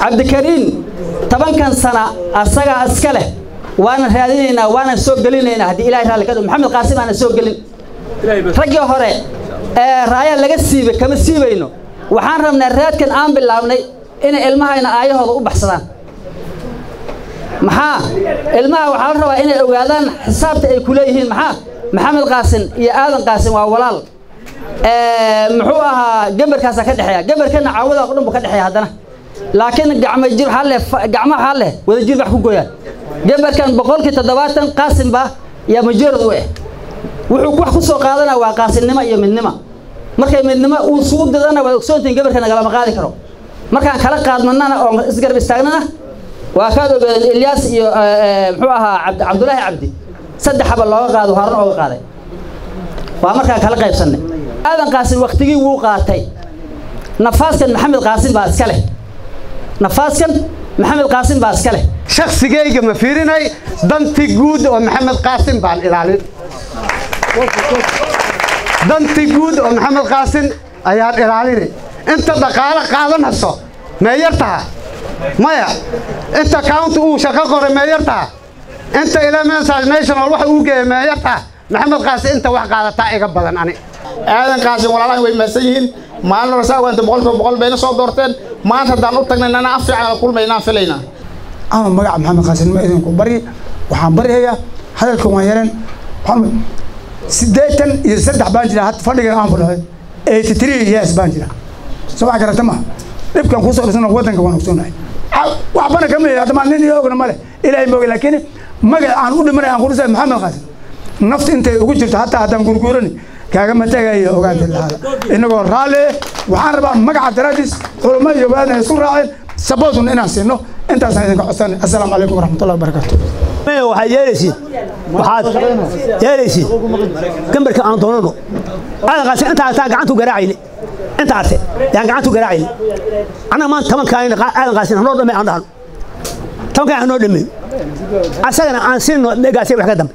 عبد الكريم طبعا كان سنة أسرع أسكله وأنا هذينا وأنا سوق قلنا هدي إلهي هذا كده محمد قاسم أنا سوق قلنا رجع هراء رايا لقى كم السيبينه وحرمنا الرات كان عام بالله إن المها إن آيه هذا وبحصلان محا المها وحرمنا إن الأولاد حسابت كليهن محا محمد قاسم يا آدم قاسم وولال محوها جبر كاسة كده حياة جبر كنا عوضة قلنا بكده حياة هذانا لكن جمع الجيب حله جمع حله وده الجيب حكويا جبر كان بقول كتدوات قاسم به يا مجرد وحكوا حكوا قادنا وقاسم نما يا من نما markay midnimo uu soo dadana waa ogsoontiin gabarkana galama qaadi karo markaan kala qaadnana oo isgarab istaagnana waa ka ogaadeen Ilyas iyo muxuu ahaa Cabdullaahi Cabdi saddex xabal loo qaado horan oo qaaday waa markaan kala qaybsanay aadan qaasim waqtigii uu qaatay nafaaskan maxamed qaasim baa iska leh nafaaskan maxamed qaasim baa iska leh shakhsigayga ma fiirinay danti guud oo maxamed qaasim baan ilaalin danti guud oo maxamed qaasim ayaan ilaalinay inta dhaqaale qaadanayso meeyartaha maya inta count uu shaqo qoray meeyartaha inta elements national waxa uu geeyay meeyartaha maxamed qaasim inta wax qaadata iga badan ani aadan qaasim walaalahay way maasan yihiin maalin rasaa waanta boqol bayna soo doorteen maanta hadaan u tagnayna afiican kulmayna filayna ama magaca maxamed qaasim ma idin ku bari waxaan bariyaa hadalka waan yareen سديتن يصدق بانجنا هات فردي كان أنفله 83 years بانجنا سبعة كرتة ما نبكي نقص لسنا وطن كمان نقصنا وعبنا كم هذا ما نيجي يوقنا ماله إلى يوم لكن ما عن أول مرة عن قرص محمد قاسم نفط أنت وجدت حتى هذا مقولني كأجا متى جاي وقعد هذا إنه رالي وحارب مقعد رادس ولما يبغى يسون راعي سبوتون الناس إنه أنت سنين السلام عليكم ورحمة الله وبركاته waxaa yeelaysid waxaad yeelaysid gambarka aan doonano aadan qaasim inta aad gacantu garaacayni inta aad yaan gacantu garaacayni ana maan taban kaayna aadan qaasim hanoo dhamay aan dhahan taban kaayna hanoo dhamay asagana aan siino meegaasay wax ka dambe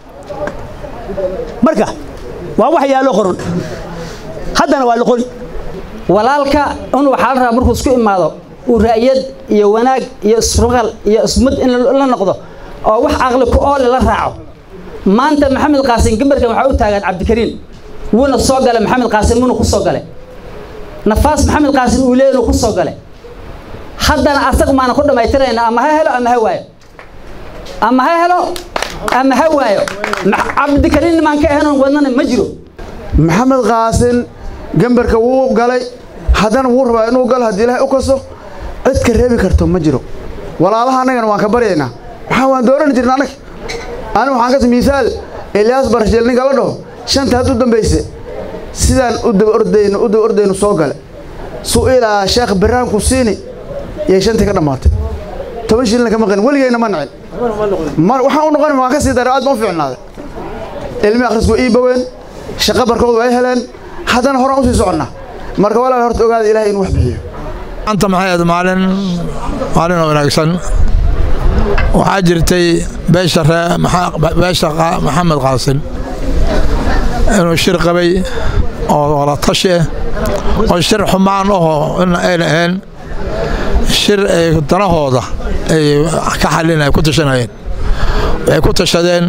marka waa wax yaalo qoran haddana waa la qori walaalka inuu waxa la rabaa markuu isku imaado uu raayad iyo wanaag iyo isruqal iyo ismad in la noqdo oo wax aqli ku oo la raaco maanta maxamed qaasim gambarkan waxa uu taagan Cabdikariin wuuna soo galay maxamed qaasim wuuna ku soo galay nafaas maxamed qaasim uu leeyahay ku soo galay haddana asagu maana ku dhamaytirayna ama ha helo ama ha waayo ama ha helo ama ha waayo Cabdikariin maan ka ahayn wadnana ma jiro maxamed qaasim gambarka wuu galay haddana wuu rabaa inuu gal hadii Ilaahay u kaso cid ka reebi karto ma jiro walaalaha anagana waan ka baryaynaa waxaan dooran jirnaa aniga waxaan ka miisaal Ilyas Barshel ninka la dhaho shanta had u dambeysay sidaan u daba ordayno soo gale su'aala Sheekh Baraan ku siini ee shanta ka dhamaatay 10 shilin kama qan waligayna ma nacin mar waxaan u noqon ma ka sii daraad ma fiicnaaday ilmi akhrisku iibaween shaqo barkood way heleen haddana hore u sii soconnaa marka walaal horta ogaada Ilaahay inuu wax bixiyo anta maxay maalin wanaagsan waxaa jirtay beesha maxamed qaasim inuu shir qabay oo wala tashi oo shir xumaan oo in ay lahayn shir ay danahooda ay ka xalinay ku tashanayeen ay ku tashadeen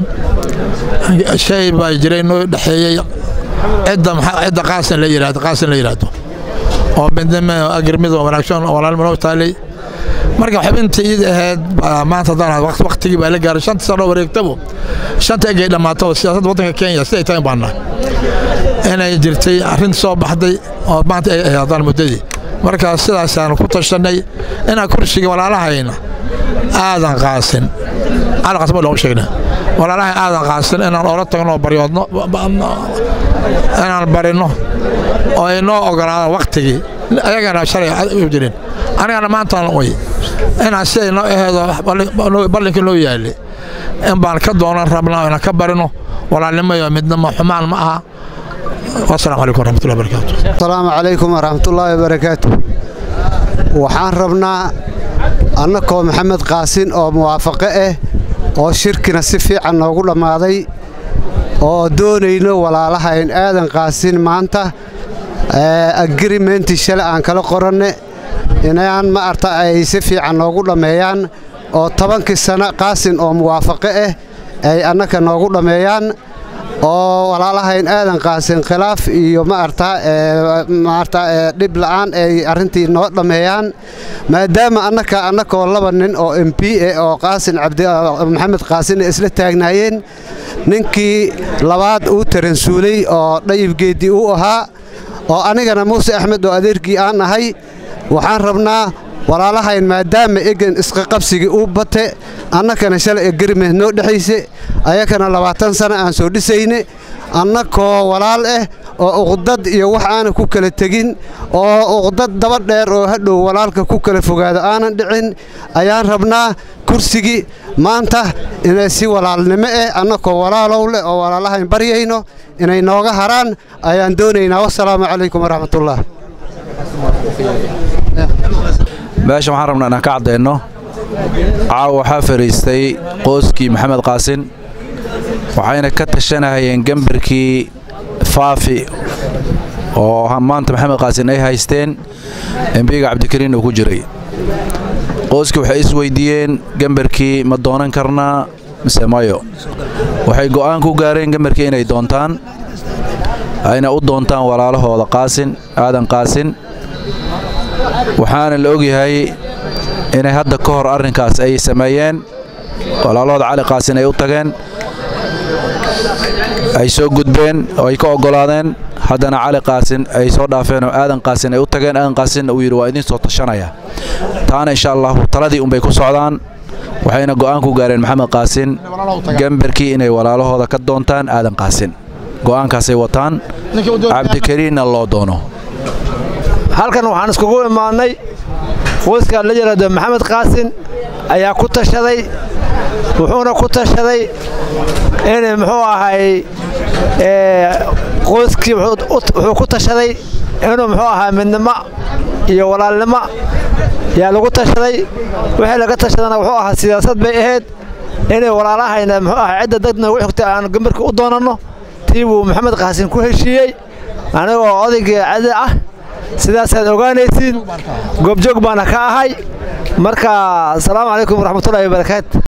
shay baa jiray inuu dhaxeeyay cidda qaasim la yiraahdo oo midnimo agrimid wanaagsan oo walaalnimo taali marka xubintii ahayd maanta dana waqtigii baa la gaaray 5 sano wareegtabo 5 ay dhamaato siyaasadda waddanka Kenya sidii ay baanaa inay jirtay arrin soo baxday oo maanta ay ahaadaan muddadii marka sidaas aan ku tashanay in kursiga walaalahayna aadan qaasim ala qasbo loo sheegna walaalahay aadan qaasim inaan ola tagno baryoodno inaan barino oo ay noo ogolaadaan waqtigii ayagana shalay u jireen anigana maanta way inaan sidii noo aheedo ballinkii loo yaalay in baan ka doonan rabnaa inaan ka barino walaalnimo iyo midnimo xumaan ma aha والسلام عليكم ورحمة الله وبركاته. السلام عليكم ورحمة الله وبركاته. وحان ربنا أنكم محمد قاسم أو موافقة أو شركنا سفي عن نقول ماضي أو دونينو ولا لها إن آدم قاسم مانتا أجريمنت الشلع عن كلا قرن inaan ma arta ay si fiican noogu dhammeeyaan oo 10 sano qaasin oo muwaafaqo ah ay annaka noogu dhammeeyaan oo walaalahayn aadan qaasin khilaaf iyo ma arta dhib la'aan ay arrintii noo dhammeeyaan maadaama annakoo 2 nin oo MP oo qaasin maxamed qaasin isla taagnaayeen ninkii labaad uu taransuulay oo dhayib geedi uu ahaa oo anigana Muuse Axmed oo adeerkii aan ahay waxaan rabnaa walaalahayn maadaama egan isqa qabsiga uu bate annakana shalay agreement noo dhaxayse ayakana 20 sano aan soo dhisayne annakoo walaal ah oo uqdad iyo wax aan ku kala tagin oo uqdad daba dheer oo hadhow walaalka ku kala fogaado aanan dhicin ayaan rabnaa kursigii maanta inay si walaalnimo ah annakoo walaalow leh oo walaalahayn baryayno inay nooga haraan ayaan doonaynaa. Wassalaamu calaykum waraxmatullaah. meesha waxaan rabnaa inaan ka cadeyno caawa waxaa fariistay qoyskii maxamed qaasin waxayna ka tashanayeen gambarkii faafi oo maanta maxamed qaasin ay haysteen embiga cabdikariin uu ku jiray qoyskii waxay isweydiiyeen gambarkii ma doonan karnaa mise mayo waxay go'aan ku gaareen gambarkii inay doontaan ayna u doontaan walaalahooda qaasin aadan qaasin waxaana la ogyahay inay hadda ka hor arrinkaas ay sameeyeen walaalahooda cali qaasin ay u tageen ay soo gudbeen oo ay ka ogolaadeen haddana cali qaasin ay soo dhaafeen oo aadan qaasin ay u tageen aadan qaasinna uu yidhi waa idin soo tashanaya taana insha allahu taladii unbay ku socdaan waxayna go'aan ku gaareen maxamed qaasin gambarkii inay walaalahooda ka doontaan aadan qaasin go'aankaasay wataan cabdikariinna loo doono. halkan waxaan iskugu imaanay qoyska la yiraahdo maxamed qaasin ayaa ku tashaday wuxuuna ku tashaday in muxuu ahay qoyskii wuxuu ku tashaday inuu muxuu ahaa midnimo iyo walaalnimo yaa lagu tashaday wixii laga tashadana wuxuu ahaa siyaasad bay ahayd inay walaalahayna muxuu ahaa cidda dadna ugu xigtay aan gambarka u doonano tii buu maxamed qaasin ku heshiiyey anagoo odaygii cadi ah sidaasaad ogaanaysiin goobjoog baana ka ahay marka assalaamu calaykum waraxmatullaahi wabarakaatu.